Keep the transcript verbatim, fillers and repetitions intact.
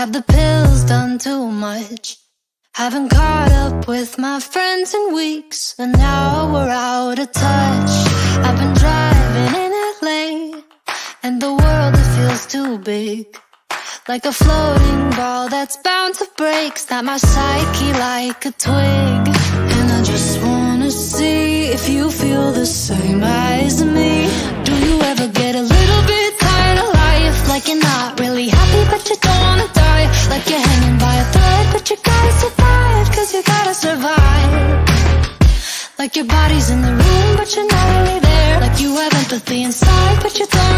Have the pills done too much? Haven't caught up with my friends in weeks, and now we're out of touch. I've been driving in L A, and the world, it feels too big, like a floating ball that's bound to break. Snap my psyche like a twig. And I just wanna see if you feel the same as me. Do you ever get a little bit tired of life? Like you're not really happy but you don't wanna die. Like you're hanging by a thread but you gotta survive, cause you gotta survive. Like your body's in the room but you're not really there. Like you have empathy inside but you don't